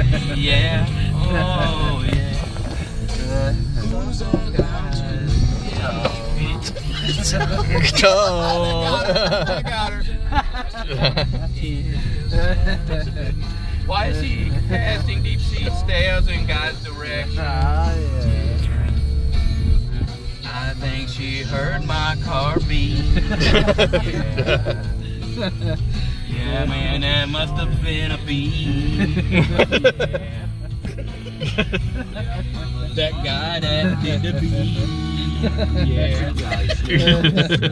Yeah. Oh, yeah. I got her. Why is he casting deep sea stares in God's direction? I think she heard my car beat. Yeah, man, that must have been a bee. That guy that did the bee. Yeah.